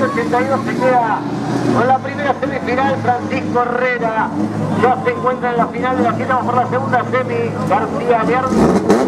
82 se queda con la primera semifinal. Francisco Herrera ya se encuentra en la final de la cita por la segunda semi. García Lear.